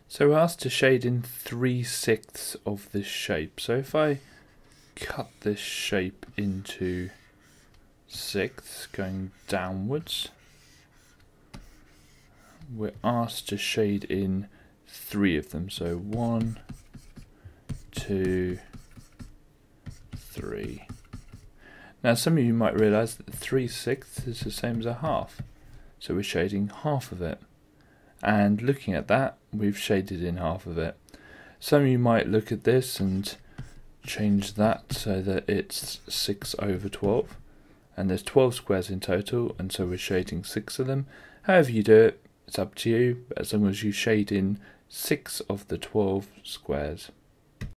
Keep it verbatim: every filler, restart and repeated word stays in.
So we're asked to shade in three sixths of this shape. So if I cut this shape into sixths going downwards, we're asked to shade in three of them. So one, two, three. Now some of you might realise that three sixths is the same as a half. So we're shading half of it. And looking at that, we've shaded in half of it. Some of you might look at this and change that so that it's six over twelve. And there's twelve squares in total, and so we're shading six of them. However you do it, it's up to you, but as long as you shade in six of the twelve squares.